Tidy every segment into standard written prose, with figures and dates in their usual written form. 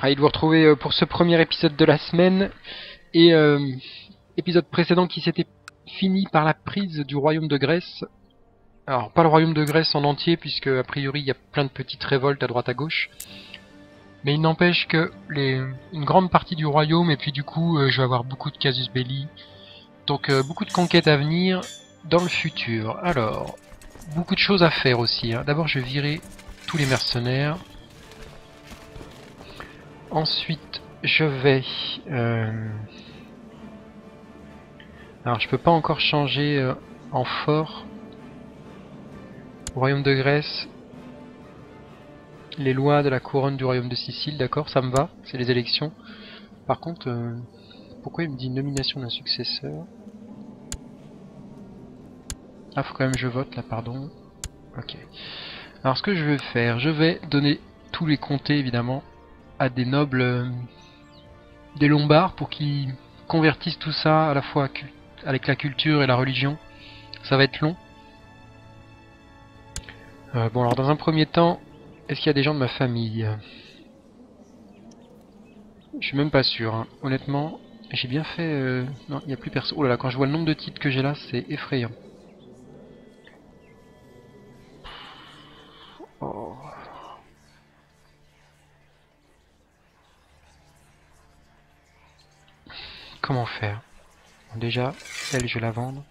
Ravi de vous retrouver pour ce premier épisode de la semaine et épisode précédent qui s'était fini par la prise du royaume de Grèce. Alors pas le royaume de Grèce en entier puisque a priori il y a plein de petites révoltes à droite à gauche. Mais il n'empêche que une grande partie du royaume et puis du coup je vais avoir beaucoup de casus belli. Donc beaucoup de conquêtes à venir dans le futur. Alors, beaucoup de choses à faire aussi. Hein. D'abord je vais virer tous les mercenaires. Ensuite, je vais... Alors, je peux pas encore changer en fort. Royaume de Grèce. Les lois de la couronne du royaume de Sicile, d'accord, ça me va. C'est les élections. Par contre, pourquoi il me dit nomination d'un successeur? Ah, faut quand même que je vote là, pardon. Ok. Alors, ce que je vais faire, je vais donner tous les comtés, évidemment, à des nobles... des Lombards pour qu'ils convertissent tout ça à la fois avec la culture et la religion. Ça va être long. Bon alors dans un premier temps, est-ce qu'il y a des gens de ma famille? Je suis même pas sûr, hein. Honnêtement, j'ai bien fait... Non, il n'y a plus personne. Oh là là, quand je vois le nombre de titres que j'ai là, c'est effrayant. Oh. Comment faire? Bon, déjà, elle, je vais la vendre.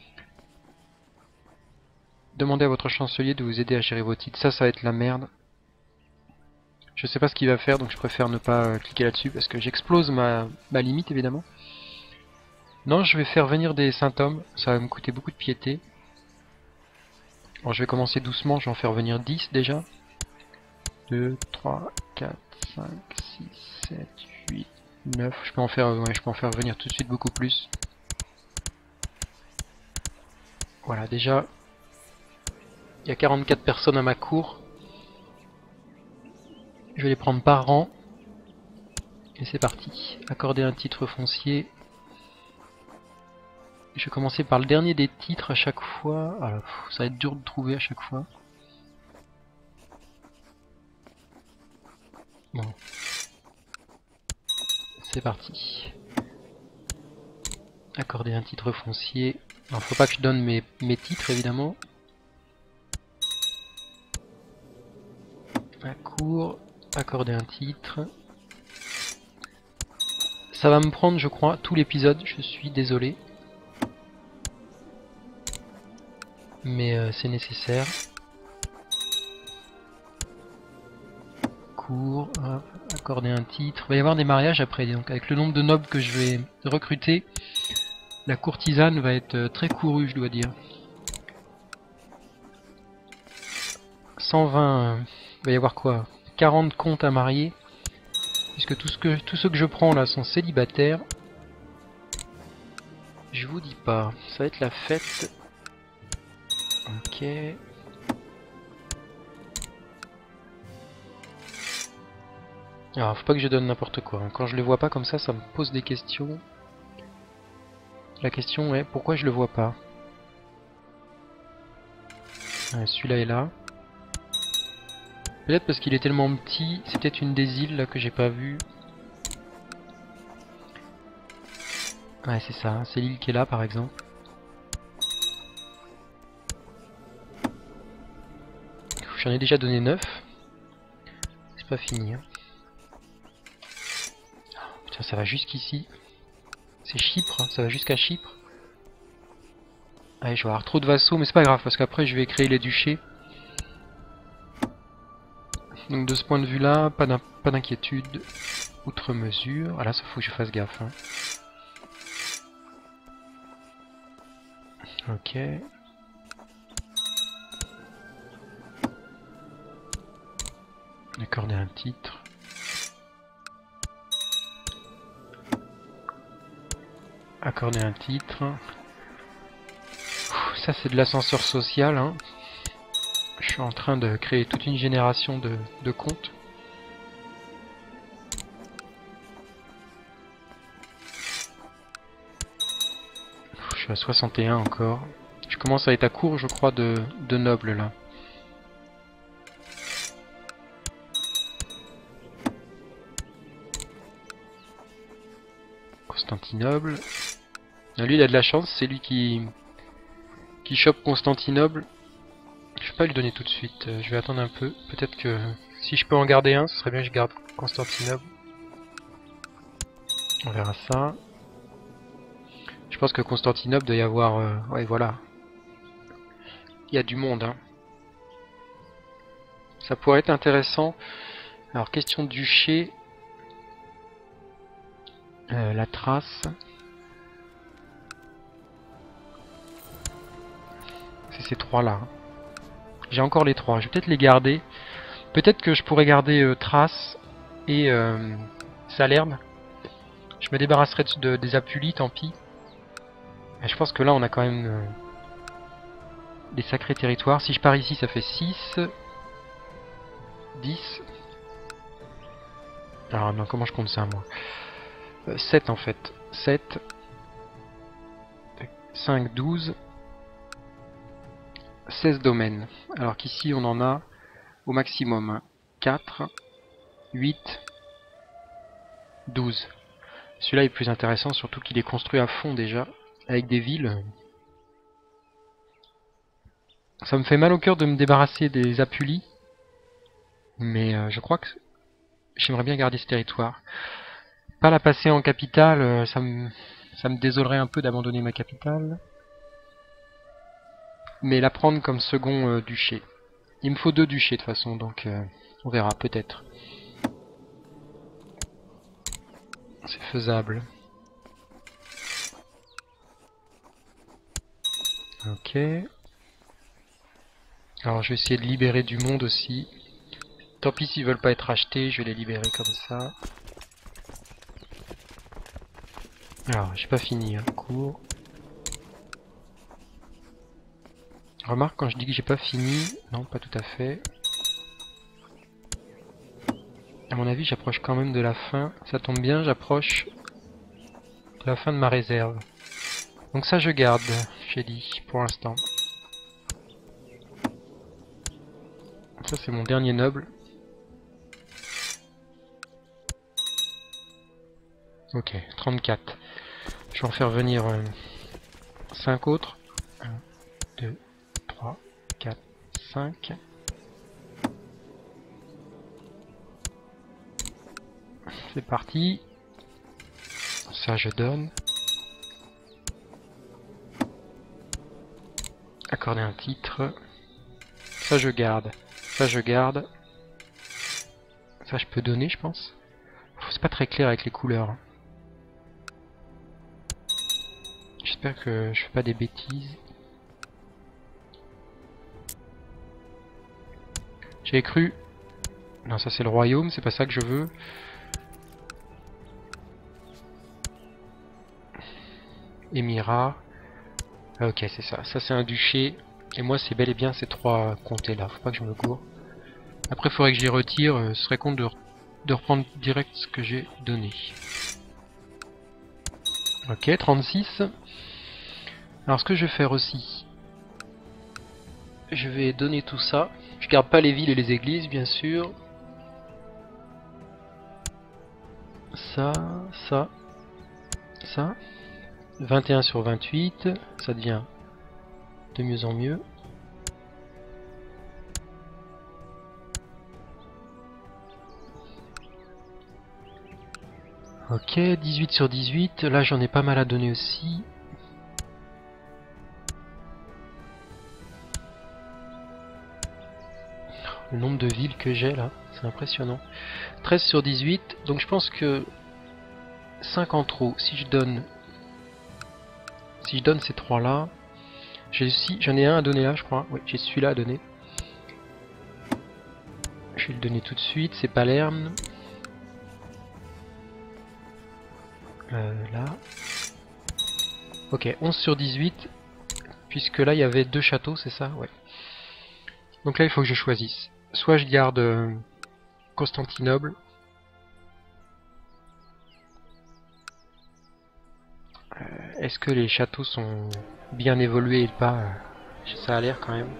Demandez à votre chancelier de vous aider à gérer vos titres. Ça va être la merde. Je sais pas ce qu'il va faire, donc je préfère ne pas cliquer là-dessus parce que j'explose ma limite, évidemment. Non, je vais faire venir des symptômes. Ça va me coûter beaucoup de piété. Bon, je vais commencer doucement, je vais en faire venir 10 déjà. 2, 3, 4, 5, 6, 7, 8, 9. Je peux en faire venir tout de suite beaucoup plus. Voilà, déjà, il y a 44 personnes à ma cour. Je vais les prendre par rang. Et c'est parti. Accorder un titre foncier. Je vais commencer par le dernier des titres à chaque fois. Alors, ça va être dur de trouver à chaque fois. Bon. C'est parti. Accorder un titre foncier. Alors, faut pas que je donne mes titres, évidemment. La cour. Accorder un titre. Ça va me prendre, je crois, tout l'épisode. Je suis désolé. Mais c'est nécessaire. Cours, hop, accorder un titre. Il va y avoir des mariages après, donc avec le nombre de nobles que je vais recruter, la courtisane va être très courue, je dois dire. 120, il va y avoir quoi? 40 comtes à marier, puisque tous ceux que je prends là sont célibataires. Je vous dis pas, ça va être la fête. Ok. Alors, faut pas que je donne n'importe quoi. Quand je le vois pas comme ça me pose des questions. La question est, pourquoi je le vois pas? Celui-là est là. Peut-être parce qu'il est tellement petit, c'est peut-être une des îles là que j'ai pas vu. Ouais, c'est ça, c'est l'île qui est là par exemple. J'en ai déjà donné 9. C'est pas fini. Hein. Putain, ça va jusqu'ici. C'est Chypre, hein, ça va jusqu'à Chypre. Allez, je vais avoir trop de vassaux, mais c'est pas grave, parce qu'après je vais créer les duchés. Donc de ce point de vue là, pas d'inquiétude. Outre mesure. Ah là, ça faut que je fasse gaffe. Hein. Ok. Accorder un titre. Accorder un titre. Ça c'est de l'ascenseur social. Hein. Je suis en train de créer toute une génération de comptes. Je suis à 61 encore. Je commence à être à court, je crois, de nobles là. Constantinople. Ah, lui il a de la chance, c'est lui qui chope Constantinople. Je vais pas lui donner tout de suite, je vais attendre un peu. Peut-être que si je peux en garder un, ce serait bien que je garde Constantinople. On verra ça. Je pense que Constantinople doit y avoir... ouais voilà. Il y a du monde, hein. Ça pourrait être intéressant. Alors question de duché. La trace. C'est ces trois là. J'ai encore les trois. Je vais peut-être les garder. Peut-être que je pourrais garder Trace et Salerne. Je me débarrasserai des Apulies, tant pis. Et je pense que là on a quand même des sacrés territoires. Si je pars ici ça fait 6, 10. Alors non, comment je compte ça moi 7 en fait. 7, 5, 12, 16 domaines. Alors qu'ici on en a au maximum 4, 8, 12. Celui-là est plus intéressant, surtout qu'il est construit à fond déjà, avec des villes. Ça me fait mal au cœur de me débarrasser des Apulies, mais je crois que j'aimerais bien garder ce territoire. Pas la passer en capitale, ça me désolerait un peu d'abandonner ma capitale. Mais la prendre comme second duché. Il me faut 2 duchés de toute façon, donc on verra peut-être. C'est faisable. Ok. Alors je vais essayer de libérer du monde aussi. Tant pis s'ils veulent pas être achetés, je vais les libérer comme ça. Alors j'ai pas fini, hein, cours. Remarque quand je dis que j'ai pas fini, non pas tout à fait. À mon avis j'approche quand même de la fin. Ça tombe bien, j'approche de la fin de ma réserve. Donc ça je garde, j'ai dit, pour l'instant. Ça c'est mon dernier noble. Ok, 34. Je vais en faire venir 5 autres. 1, 2, 3, 4, 5. C'est parti. Ça je donne. Accorder un titre. Ça je garde. Ça je garde. Ça je peux donner je pense. C'est pas très clair avec les couleurs. J'espère que je fais pas des bêtises. J'ai cru. Non ça c'est le royaume, c'est pas ça que je veux. Émirat. Ah, ok c'est ça. Ça c'est un duché. Et moi c'est bel et bien ces 3 comtés là. Faut pas que je me gourre. Après il faudrait que je les retire. Ce serait con de reprendre direct ce que j'ai donné. Ok, 36. Alors ce que je vais faire aussi, je vais donner tout ça. Je garde pas les villes et les églises bien sûr. Ça, ça, ça. 21 sur 28, ça devient de mieux en mieux. Ok, 18 sur 18, là j'en ai pas mal à donner aussi. Le nombre de villes que j'ai là, c'est impressionnant. 13 sur 18, donc je pense que 5 en trop. Si je donne ces 3 là, j'en ai un à donner là je crois. Oui, j'ai celui-là à donner. Je vais le donner tout de suite, c'est Palerme. Là. Ok, 11 sur 18, puisque là il y avait 2 châteaux, c'est ça? Ouais. Donc là il faut que je choisisse. Soit je garde Constantinople. Est-ce que les châteaux sont bien évolués et pas? Ça a l'air quand même.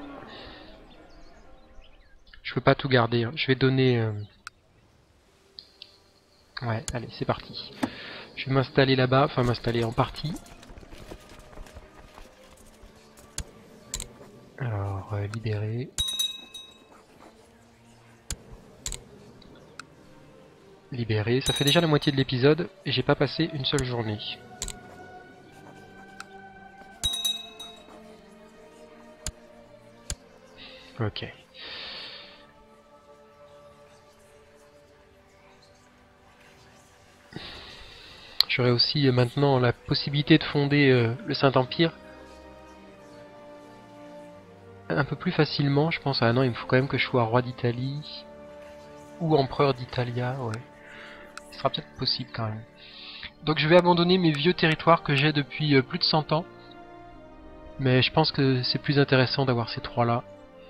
Je peux pas tout garder, hein. Je vais donner Ouais, allez, c'est parti. Je vais m'installer là-bas, enfin m'installer en partie. Alors, libérer. Libérer, ça fait déjà la moitié de l'épisode et j'ai pas passé une seule journée. Ok. J'aurai aussi maintenant la possibilité de fonder le Saint-Empire un peu plus facilement, je pense. Ah non, il me faut quand même que je sois roi d'Italie ou empereur d'Italia, ouais. Ce sera peut-être possible quand même. Donc je vais abandonner mes vieux territoires que j'ai depuis plus de 100 ans. Mais je pense que c'est plus intéressant d'avoir ces trois-là.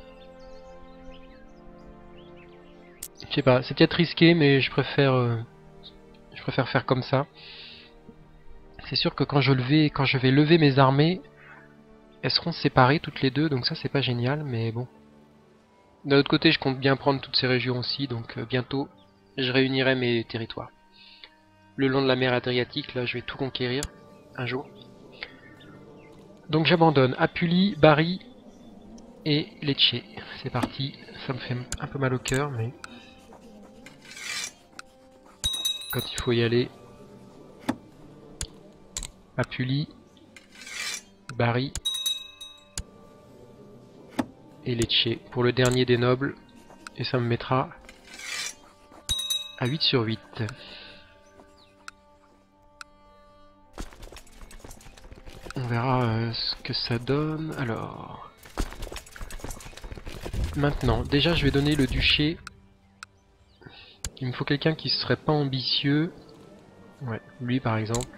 Je sais pas, c'est peut-être risqué, mais je préfère faire comme ça. C'est sûr que quand je vais lever mes armées, elles seront séparées toutes les deux, donc ça c'est pas génial, mais bon. D'un autre côté, je compte bien prendre toutes ces régions aussi, donc bientôt je réunirai mes territoires. Le long de la mer Adriatique, là je vais tout conquérir un jour. Donc j'abandonne Apullie, Bari et Lecce. C'est parti, ça me fait un peu mal au cœur, mais quand il faut y aller, Apullie, Bari et Lecce pour le dernier des nobles, et ça me mettra à 8 sur 8. On verra ce que ça donne. Alors, maintenant, déjà je vais donner le duché. Il me faut quelqu'un qui serait pas ambitieux. Ouais, lui par exemple.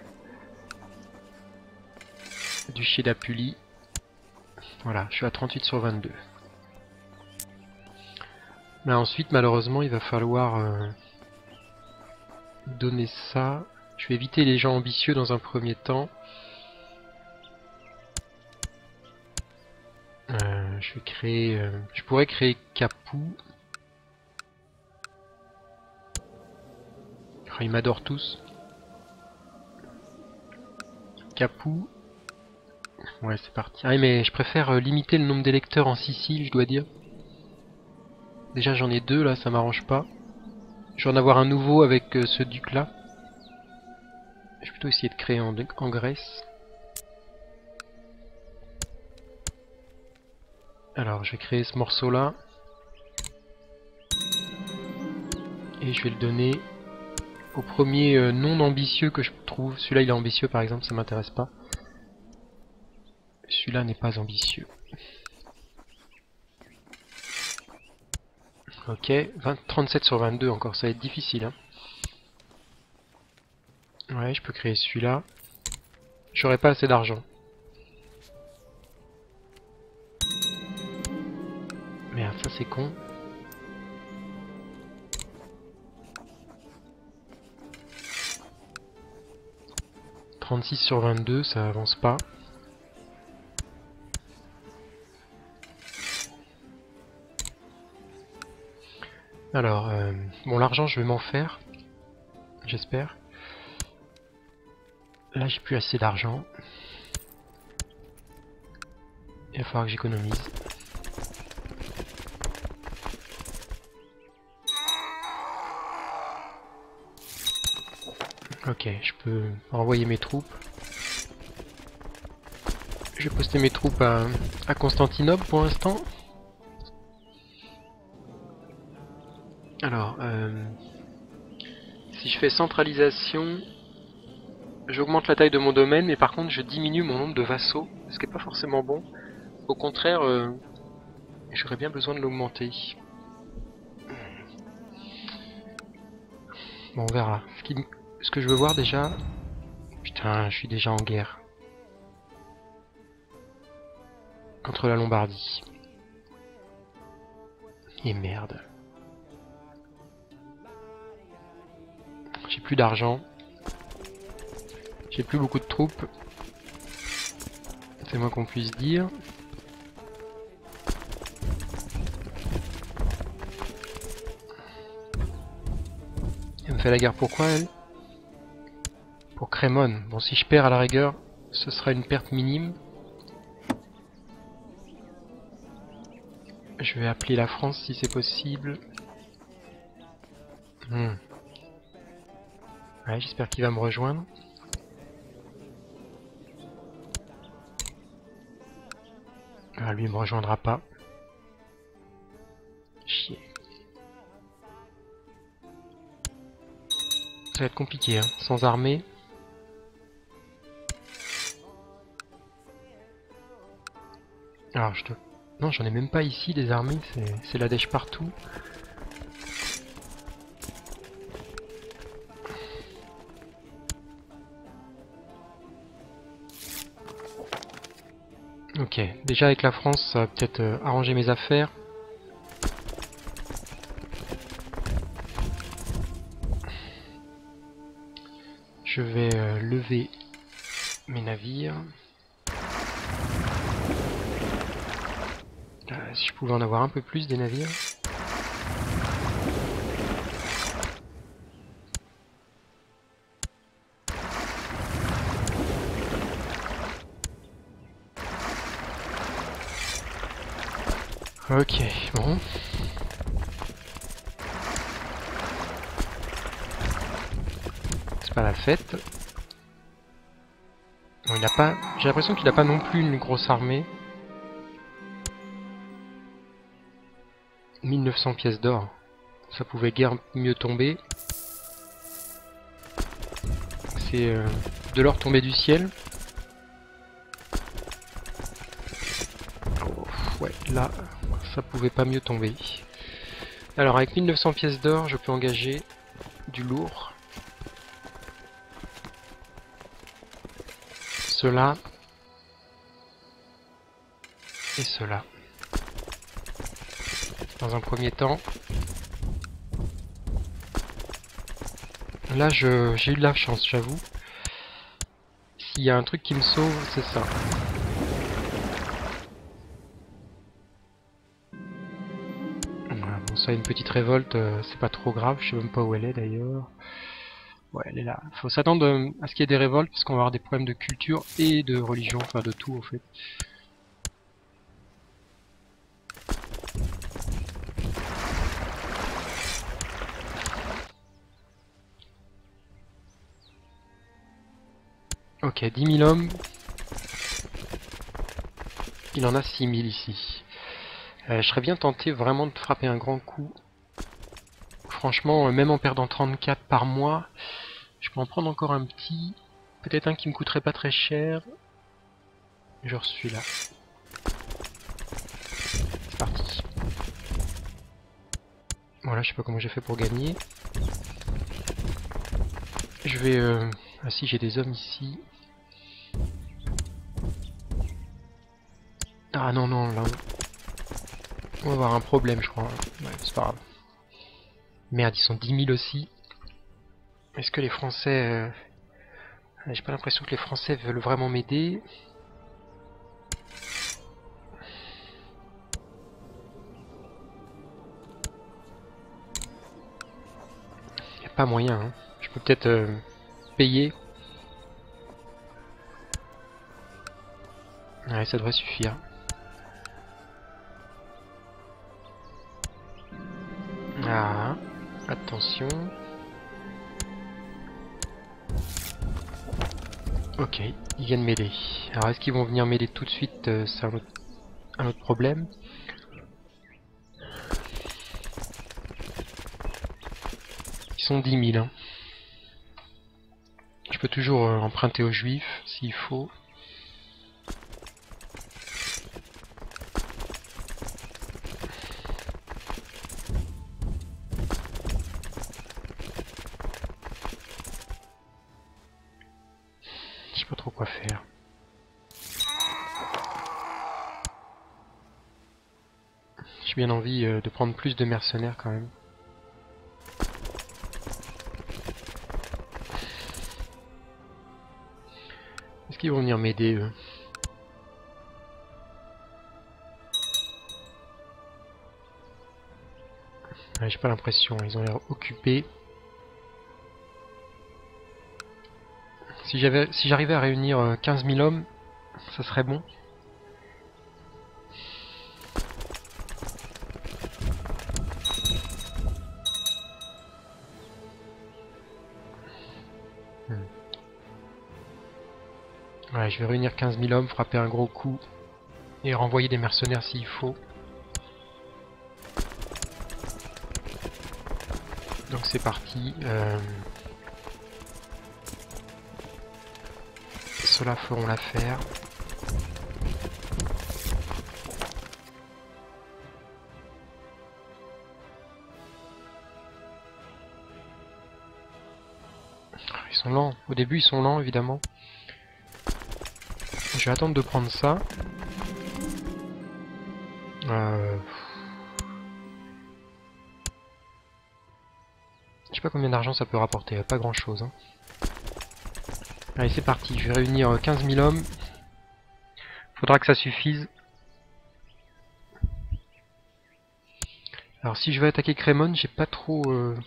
Duché d'Apulie. Voilà, je suis à 38 sur 22. Mais ensuite, malheureusement, il va falloir donner ça. Je vais éviter les gens ambitieux dans un premier temps. Je vais créer... je pourrais créer Capoue. Oh, ils m'adorent tous. Capoue. Ouais, c'est parti. Ah, mais je préfère limiter le nombre d'électeurs en Sicile, je dois dire. Déjà, j'en ai deux, là, ça m'arrange pas. Je vais en avoir un nouveau avec ce duc-là. Je vais plutôt essayer de créer en Grèce. Alors, je vais créer ce morceau-là. Et je vais le donner au premier non ambitieux que je trouve. Celui-là, il est ambitieux, par exemple, ça m'intéresse pas. Celui-là n'est pas ambitieux. Ok, 37 sur 22 encore, ça va être difficile. Hein. Ouais, je peux créer celui-là. J'aurais pas assez d'argent. Merde, ça c'est con. « 36 sur 22, ça avance pas. Alors, bon, l'argent, je vais m'en faire. J'espère. Là, j'ai plus assez d'argent. Il va falloir que j'économise. Ok, je peux envoyer mes troupes. Je vais poster mes troupes à Constantinople pour l'instant. Alors, si je fais centralisation, j'augmente la taille de mon domaine, mais par contre je diminue mon nombre de vassaux, ce qui n'est pas forcément bon. Au contraire, j'aurais bien besoin de l'augmenter. Bon, on verra. Ce que je veux voir déjà... Putain, je suis déjà en guerre. Contre la Lombardie. Et merde. J'ai plus d'argent. J'ai plus beaucoup de troupes. C'est moins qu'on puisse dire. fait la guerre pourquoi elle? Pour Crémone. Bon, si je perds à la rigueur, ce sera une perte minime. Je vais appeler la France si c'est possible. Ouais, j'espère qu'il va me rejoindre. Ah, lui, il me rejoindra pas. Chier. Ça va être compliqué, hein, sans armée. Alors, je te... Non, j'en ai même pas ici des armées, c'est la dèche partout. Ok, déjà avec la France, ça va peut-être arranger mes affaires. Je vais lever mes navires. Si je pouvais en avoir un peu plus des navires. Ok, bon. C'est pas la fête. Bon, il a pas... J'ai l'impression qu'il a pas non plus une grosse armée. 1900 pièces d'or. Ça pouvait guère mieux tomber. C'est de l'or tombé du ciel. Oh, ouais, là, ça pouvait pas mieux tomber. Alors, avec 1900 pièces d'or, je peux engager du lourd. Cela. Et cela. Dans un premier temps. Là, j'ai eu de la chance, j'avoue. S'il y a un truc qui me sauve, c'est ça. Voilà, bon, ça, une petite révolte, c'est pas trop grave. Je sais même pas où elle est d'ailleurs. Ouais, elle est là. Faut s'attendre à ce qu'il y ait des révoltes parce qu'on va avoir des problèmes de culture et de religion, enfin de tout en fait. Ok, 10 000 hommes. Il en a 6 000 ici. Je serais bien tenté vraiment de frapper un grand coup. Franchement, même en perdant 34 par mois, je peux en prendre encore un petit. Peut-être un qui me coûterait pas très cher. Genre celui-là. C'est parti. Voilà, je sais pas comment j'ai fait pour gagner. Je vais... Ah si, j'ai des hommes ici. Ah non, non, là... On va avoir un problème, je crois. Ouais, c'est pas grave. Merde, ils sont 10 000 aussi. Est-ce que les Français... J'ai pas l'impression que les Français veulent vraiment m'aider. Y a pas moyen, hein. Je peux peut-être payer. Ouais, ça devrait suffire. Ah, attention. Ok, ils viennent m'aider. Alors est-ce qu'ils vont venir m'aider tout de suite? C'est un autre problème. Ils sont 10 000. Hein. Je peux toujours emprunter aux Juifs s'il faut. Je sais pas trop quoi faire. J'ai bien envie de prendre plus de mercenaires quand même. Est-ce qu'ils vont venir m'aider eux? Ouais, j'ai pas l'impression, ils ont l'air occupés. Si j'arrivais à réunir 15 000 hommes, ça serait bon. Ouais, je vais réunir 15 000 hommes, frapper un gros coup et renvoyer des mercenaires s'il faut. Donc c'est parti. Ceux-là feront l'affaire. Ils sont lents. Au début ils sont lents évidemment. Je vais attendre de prendre ça. Je sais pas combien d'argent ça peut rapporter, pas grand chose. Hein. Allez c'est parti, je vais réunir 15 000 hommes. Faudra que ça suffise. Alors si je veux attaquer Crémone, j'ai pas trop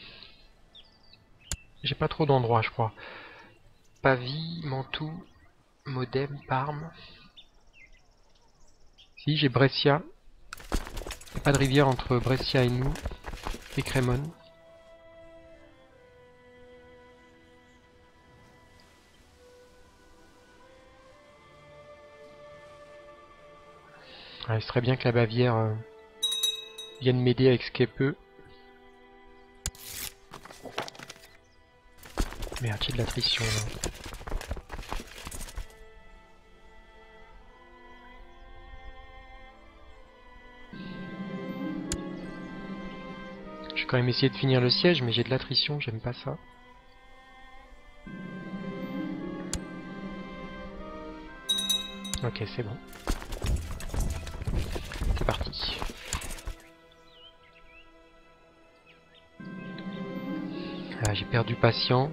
d'endroits je crois. Pavie, Mantoue, Modène, Parme. Si j'ai Brescia. Il n'y a pas de rivière entre Brescia et nous. Et Crémone. Ouais, il serait bien que la Bavière vienne m'aider avec ce qu'elle peut. Merde, j'ai de l'attrition là. Je vais quand même essayer de finir le siège, mais j'ai de l'attrition, j'aime pas ça. Ok, c'est bon. C'est parti. Ah, j'ai perdu patient.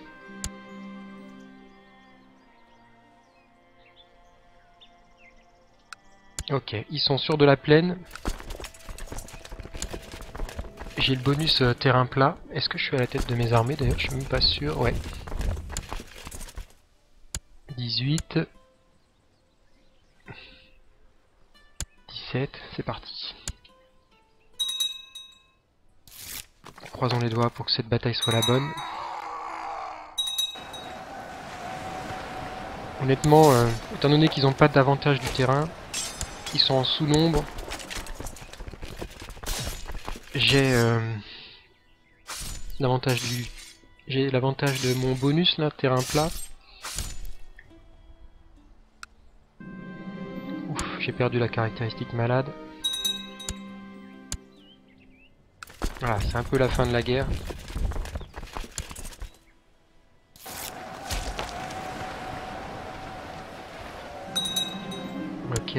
Ok, ils sont sûrs de la plaine. J'ai le bonus terrain plat. Est-ce que je suis à la tête de mes armées d'ailleurs? Je suis même pas sûr. Ouais. 18. 17. C'est parti. Croisons les doigts pour que cette bataille soit la bonne. Honnêtement, étant donné qu'ils n'ont pas d'avantage du terrain, ils sont en sous-nombre, j'ai l'avantage de mon bonus là, terrain plat. Ouf, j'ai perdu la caractéristique malade. Voilà, c'est un peu la fin de la guerre. Ok.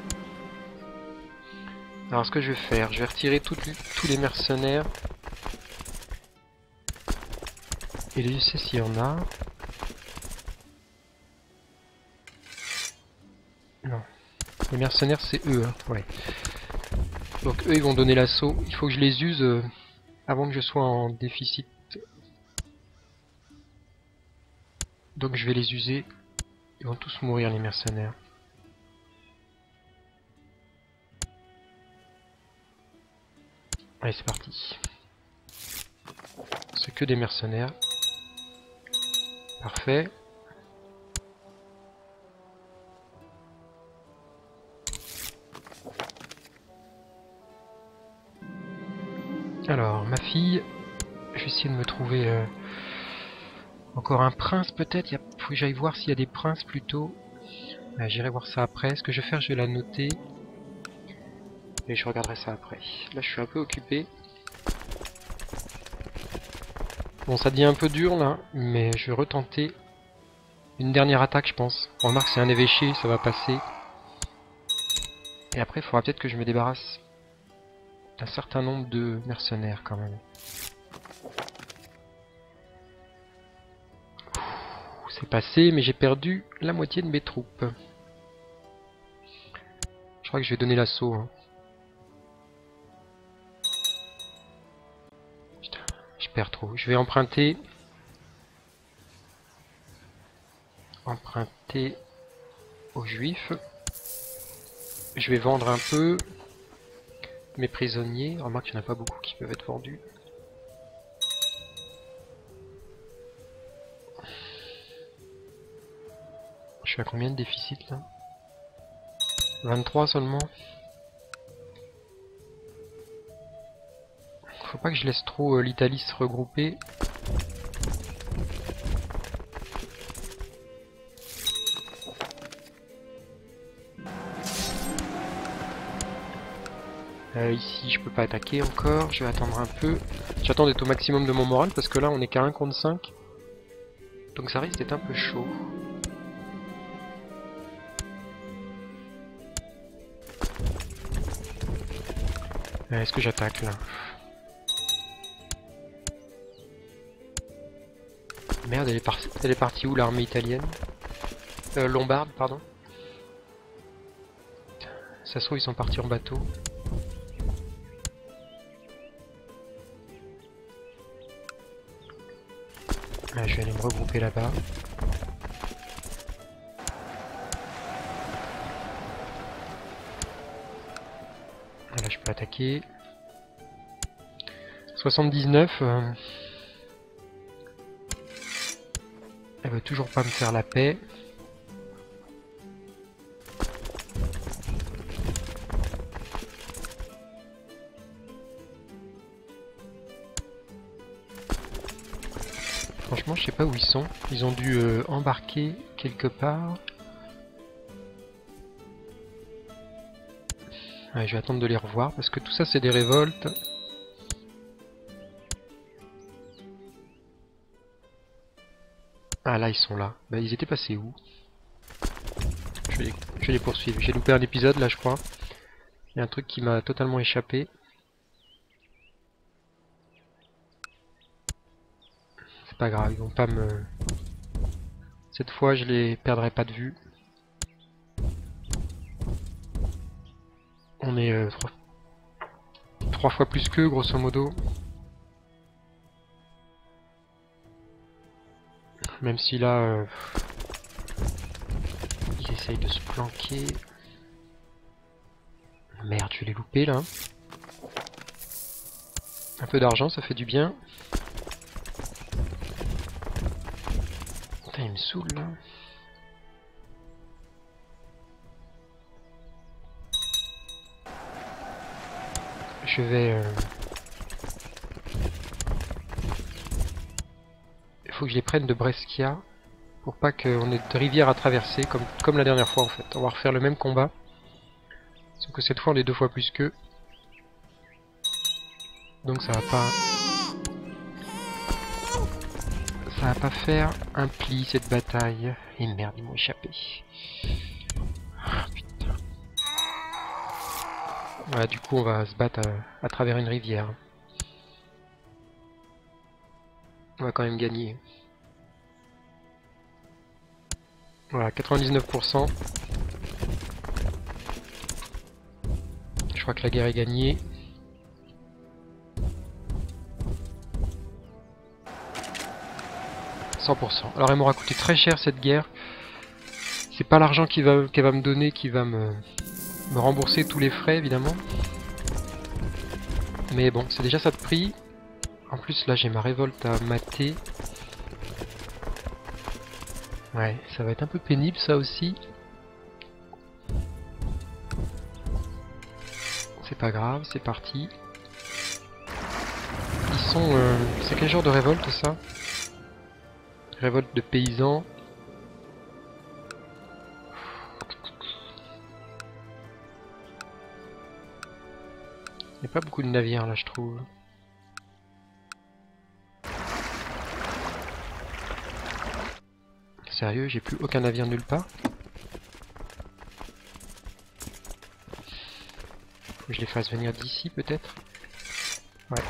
Alors ce que je vais faire, je vais retirer tous les mercenaires. Et je sais s'il y en a. Non. Les mercenaires c'est eux, hein. Ouais. Donc eux ils vont donner l'assaut. Il faut que je les use avant que je sois en déficit. Donc je vais les user. Ils vont tous mourir les mercenaires. Allez c'est parti. C'est que des mercenaires. Parfait. Alors, ma fille, je vais essayer de me trouver encore un prince peut-être. Il faut que j'aille voir s'il y a des princes plutôt. J'irai voir ça après. Ce que je vais faire, je vais la noter. Et je regarderai ça après. Là, je suis un peu occupé. Bon, ça devient un peu dur là, mais je vais retenter une dernière attaque, je pense. On remarque, c'est un évêché, ça va passer. Et après, il faudra peut-être que je me débarrasse d'un certain nombre de mercenaires quand même. C'est passé, mais j'ai perdu la moitié de mes troupes. Je crois que je vais donner l'assaut. Hein. Putain, je perds trop. Je vais emprunter. emprunter aux juifs. Je vais vendre un peu mes prisonniers. Remarque qu'il n'y en a pas beaucoup qui peuvent être vendus. Je suis à combien de déficit là? 23 seulement. Faut pas que je laisse trop l'Italie se regrouper. Ici je peux pas attaquer encore, je vais attendre un peu. J'attends d'être au maximum de mon moral parce que là on est qu'à 1 contre 5. Donc ça risque d'être un peu chaud. Est-ce que j'attaque là? Merde, elle est partie où l'armée italienne? Lombarde, pardon. Ça se trouve ils sont partis en bateau. Là, je vais aller me regrouper là-bas. Là je peux attaquer. 79. Elle veut toujours pas me faire la paix. Franchement, je sais pas où ils sont. Ils ont dû embarquer quelque part. Ouais, je vais attendre de les revoir parce que tout ça c'est des révoltes. Ah là ils sont là. Bah ils étaient passés où? Je vais les poursuivre. J'ai loupé un épisode là je crois. Il y a un truc qui m'a totalement échappé. C'est pas grave, ils vont pas me... Cette fois je les perdrai pas de vue. On est 3 fois plus qu'eux grosso modo. Même si là ils essayent de se planquer. Merde, je vais les louper là. Un peu d'argent, ça fait du bien. Putain, il me saoule là. Je vais... Il faut que je les prenne de Brescia. Pour pas qu'on ait de rivière à traverser, comme la dernière fois en fait. On va refaire le même combat. Sauf que cette fois on est 2 fois plus qu'eux. Donc ça va pas... Ça va pas faire un pli cette bataille. Et merde, ils m'ont échappé. Ah, putain. Voilà, du coup on va se battre à travers une rivière. On va quand même gagner. Voilà, 99%. Je crois que la guerre est gagnée. Alors elle m'aura coûté très cher cette guerre. C'est pas l'argent qu'elle va me donner qui va me rembourser tous les frais évidemment. Mais bon, c'est déjà ça de prix. En plus là j'ai ma révolte à mater. Ouais, ça va être un peu pénible ça aussi. C'est pas grave, c'est parti. Ils sont... c'est quel genre de révolte ça? Révolte de paysans. Il n'y a pas beaucoup de navires là je trouve. Sérieux, j'ai plus aucun navire nulle part. Faut que je les fasse venir d'ici peut-être. Ouais.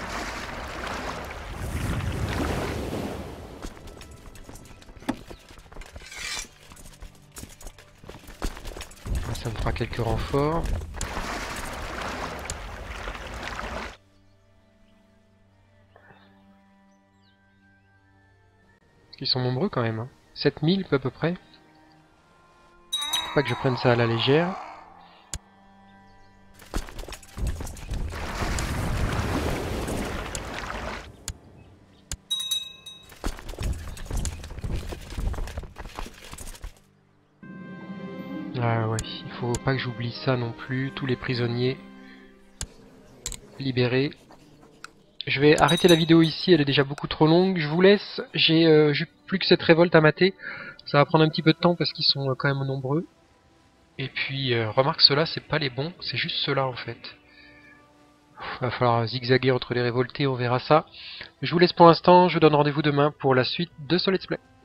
Ça me fera quelques renforts. Ils sont nombreux quand même. Hein. 7000 à peu près. pas que je prenne ça à la légère. Ah ouais, il faut pas que j'oublie ça non plus, tous les prisonniers libérés. Je vais arrêter la vidéo ici, elle est déjà beaucoup trop longue. Je vous laisse, j'ai plus que cette révolte à mater. Ça va prendre un petit peu de temps parce qu'ils sont quand même nombreux. Et puis, remarque, ceux-là, c'est pas les bons, c'est juste ceux-là en fait. Va falloir zigzaguer entre les révoltés, on verra ça. Je vous laisse pour l'instant, je vous donne rendez-vous demain pour la suite de ce Let's Play.